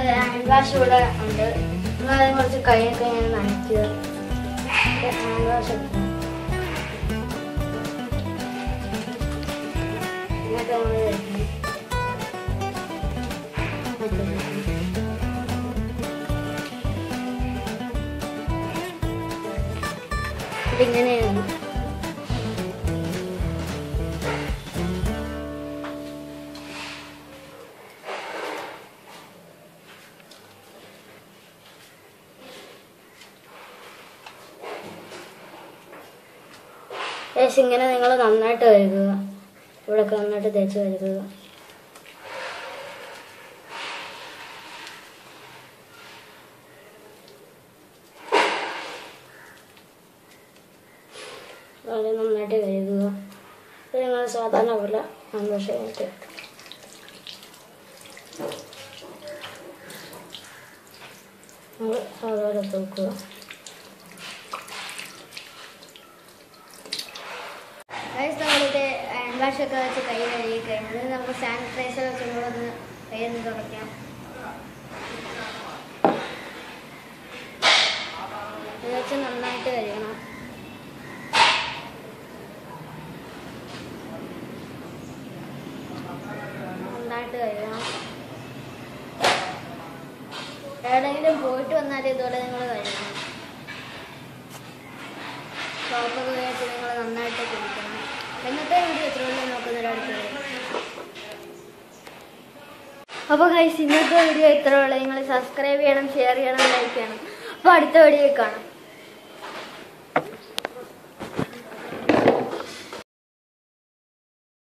Hand wash ഇവിടെ ഉണ്ട്. നിങ്ങൾ കുറച്ച് കൈയൊക്കെ ഇങ്ങനെ നനയ്ക്കുക. ഹാൻഡ് വാഷ് എടുക്കണം. എന്നിട്ട് നമ്മൾ ഇതിങ്ങനെയാണ്. ഇങ്ങനെ നിങ്ങൾ നന്നായിട്ട് കഴുകുക. ഇവിടെയൊക്കെ നന്നായിട്ട് തേച്ച് കഴുകുക. വളരെ നന്നായിട്ട് കഴുകുക. ഇത് നിങ്ങൾ സാധാരണ പോലെ ഹാൻഡ് കഴിഞ്ഞിട്ട് നമ്മൾ അതുപോലെ തൂക്കുക. നമ്മളിത് ഹാൻഡ് വാഷൊക്കെ വെച്ച് കൈ കഴുകി കഴിഞ്ഞത് നമുക്ക് സാനിറ്റൈസർ വെച്ച് നമ്മളൊന്ന് കൈ ഒന്ന് തുടയ്ക്കാം. ഇത് വെച്ച് നന്നായിട്ട് കഴുകണം. നന്നായിട്ട് കഴുകണം. എവിടെയെങ്കിലും പോയിട്ട് വന്നാൽ ഇതുപോലെ നിങ്ങൾ കഴുകണം. സോപ്പൊക്കെ വെച്ച് നിങ്ങൾ നന്നായിട്ട് കുടിക്കണം. എന്നത്തെ വീഡിയോ എത്രയുള്ളൂ നോക്കുന്നൊരടുത്ത്. അപ്പോൾ ഗൈസ്, ഇന്നത്തെ വീഡിയോ ഇത്രയുള്ളൂ. നിങ്ങൾ സബ്സ്ക്രൈബ് ചെയ്യണം, ഷെയർ ചെയ്യണം, ലൈക്ക് ചെയ്യണം. അപ്പോൾ അടുത്ത വീഡിയോ കാണാം.